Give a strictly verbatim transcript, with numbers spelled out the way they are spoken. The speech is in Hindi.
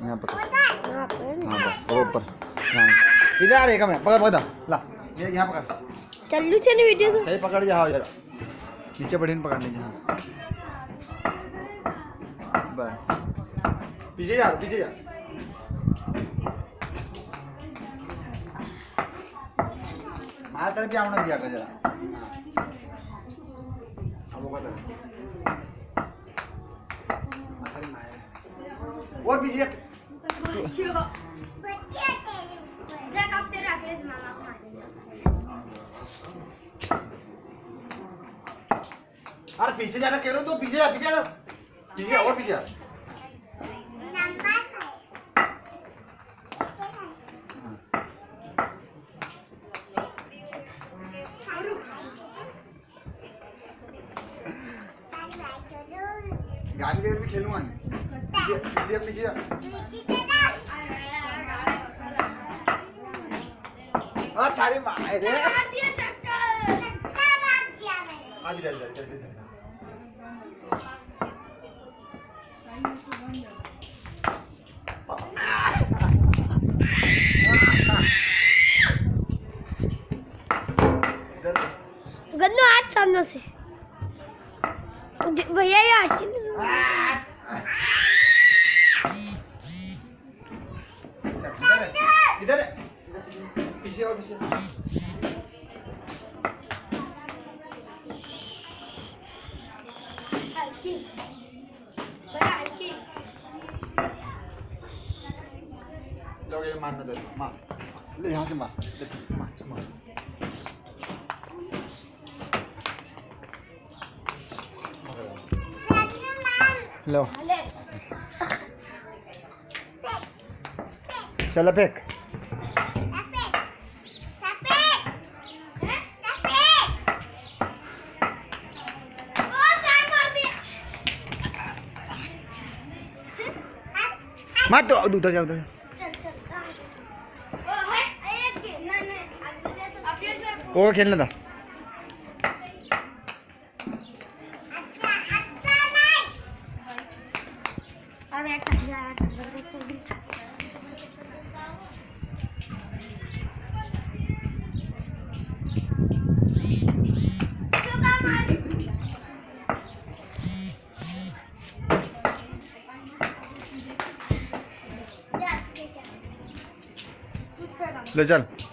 यहाँ पर हाँ बस ऊपर इधर आ रही है मैं पकड़ पकड़ ला ये यहाँ पकड़ चलू चल वीडियो तो सही पकड़ जाओ जरा नीचे बढ़ी पकड़ लीजिए हाँ बस पीछे जा पीछे जा मार कर भी आना दिया कर जरा और पीछे अरे पीछे जाना कह रहे हो तो पीछे जा पीछे जा पीछे जा और पीछे जा गाड़ी लेकर भी खेलूंगा पीछे पीछे पीछे हाँ थारी मार रे अभी इधर इधर इधर इधर गन्नू आज सामने से भैया ये इधर इधर पीछे और पीछे हल्की बड़ा हल्की लोग ये मारना दे मार ले यहाँ से मार मार मार लो चलो फेंक मत तो उधर जाओ उधर वो खेलने था ले चल।